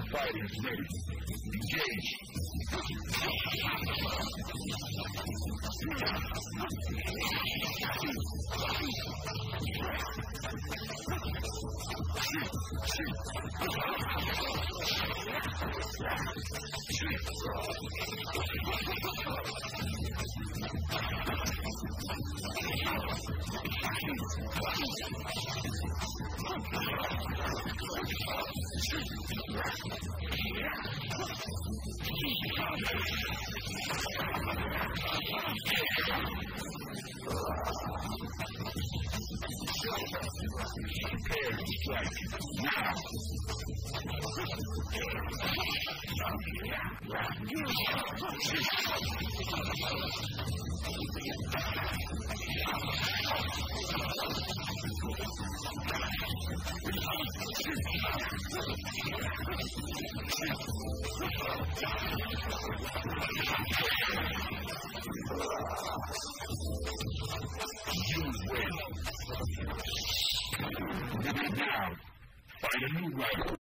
Fighters ready. Engage. Prepare to strike now. You win. Now, find a new rival.